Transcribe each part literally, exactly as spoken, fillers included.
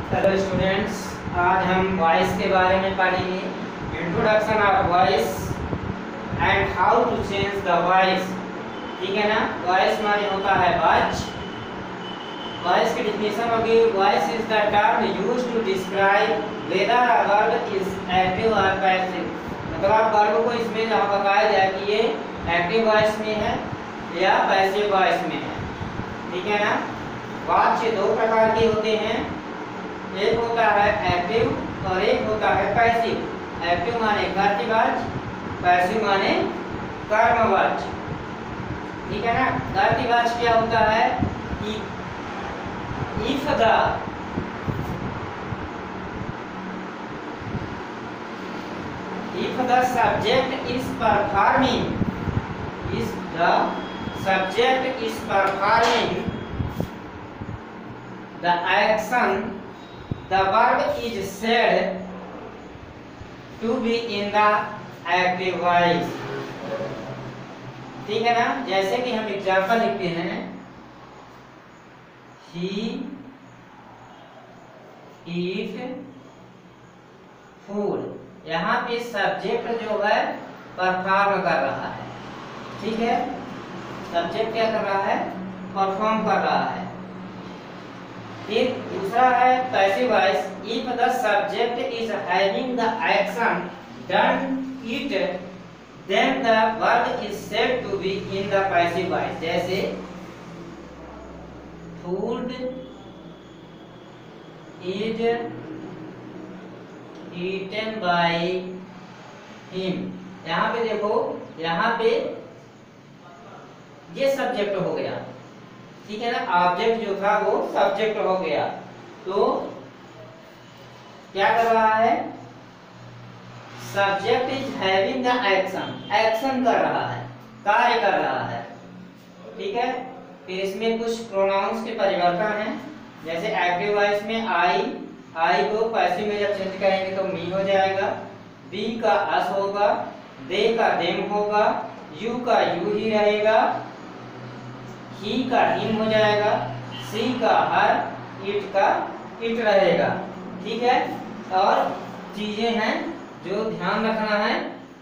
Hello students, आज हम voice के बारे में पढ़ेंगे। Introduction of voice and how to change the voice. ठीक है ना। वॉइस माने होता है आवाज। वॉइस की डिफिनेशन होगी, voice is the term used to describe whether a verb is active और पैसिव। मतलब आप वर्ब को इसमें जहाँ बताया जाए कि ये एक्टिव वॉइस में है या पैसिव वॉइस में है। ठीक है ना। वाक्य दो प्रकार के होते हैं, एक होता है एक्टिव और एक होता है पैसिव। एक्टिव माने कर्तवाच्य, पैसिव माने कर्मवाच्य। ठीक है ना। कर्तवाच्य क्या होता है कि if the if the subject is performing is the subject is performing the action, the verb is said to be in the active voice। ठीक है ना। जैसे कि हम एग्जाम्पल लिखते हैं, he eat food। यहाँ पे सब्जेक्ट जो है परफॉर्म कर रहा है। ठीक है। सब्जेक्ट क्या कर रहा है? परफॉर्म कर रहा है। फिर दूसरा है passive voice, if the subject is having the action done it then the verb is said to be in the passive voice. जैसे food is eaten by him. यहाँ पे देखो, यहाँ पे ये सब्जेक्ट हो गया। ठीक है ना। ऑब्जेक्ट जो था वो सब्जेक्ट हो गया। तो क्या कर रहा है? Subject is having the action, action कर रहा है, कार्य कर रहा है। ठीक है। फिर इसमें कुछ प्रोनाउंस के परिवर्तन हैं। जैसे एक्टिव वॉइस में आई, आई को पैसिव में जब चेंज करेंगे तो मी हो जाएगा, बी का अस होगा, दे का देम होगा, यू का यू ही रहेगा, ही का हिम हो जाएगा, सी का हर, इट का इट रहेगा। ठीक है। और चीजें हैं जो ध्यान रखना है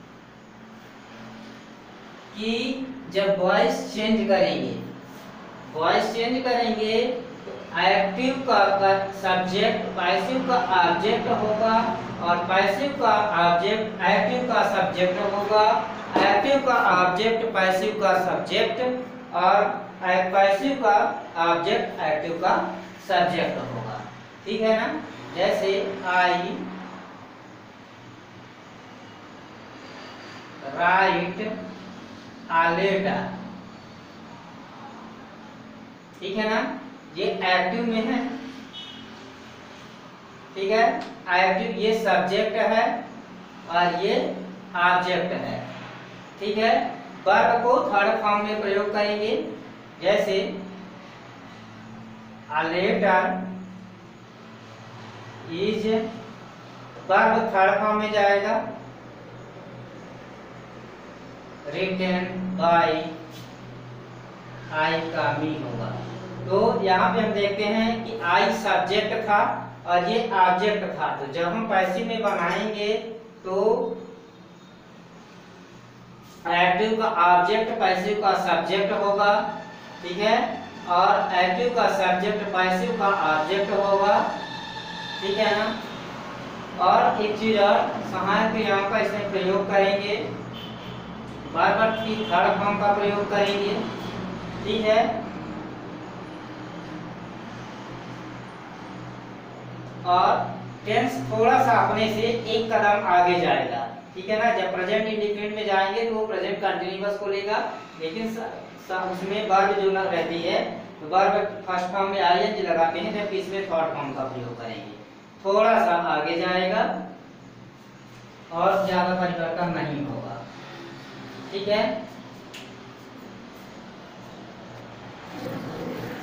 कि जब वॉइस चेंज करेंगे वॉइस चेंज करेंगे तो एक्टिव का सब्जेक्ट पैसिव का ऑब्जेक्ट होगा और पैसिव का ऑब्जेक्ट एक्टिव का सब्जेक्ट होगा, एक्टिव का ऑब्जेक्ट पैसिव का सब्जेक्ट और पैसिव का ऑब्जेक्ट एक्टिव का सब्जेक्ट होगा। ठीक है ना। जैसे आई राइट आ लेटर। ठीक है ना। ये एक्टिव में है। ठीक है। एक्टिव ये सब्जेक्ट है और ये ऑब्जेक्ट है। ठीक है। वर्ब को थर्ड फॉर्म में प्रयोग करेंगे। जैसे a letter is verb third form में जाएगा, written by, आई का मी होगा। तो यहाँ पे हम देखते हैं कि आई सब्जेक्ट था और ये ऑब्जेक्ट था। तो जब हम पैसिव में बनाएंगे तो एक्टिव का ऑब्जेक्ट पैसिव का सब्जेक्ट होगा। ठीक है। और एक्टिव का सब्जेक्ट पैसिव का ऑब्जेक्ट होगा। ठीक है ना। और एक चीज और, सहायक क्रियाओं का इसमें प्रयोग करेंगे, वर्ब की थर्ड फॉर्म का प्रयोग करेंगे। ठीक है। और टेंस थोड़ा सा अपने से एक कदम आगे जाएगा। ठीक है ना। जब प्रेजेंट इंडिफिनिट में जाएंगे तो वो प्रेजेंट कंटिन्यूअस को लेगा, लेकिन उसमें वर्ब जो रहती है तो वर्ब फर्स्ट फॉर्म में आई एन जी लगाते हैं, जबकि इसमें थर्ड फॉर्म का प्रयोग करेंगे। थोड़ा सा आगे जाएगा और ज्यादा परिवर्तन नहीं होगा। ठीक है।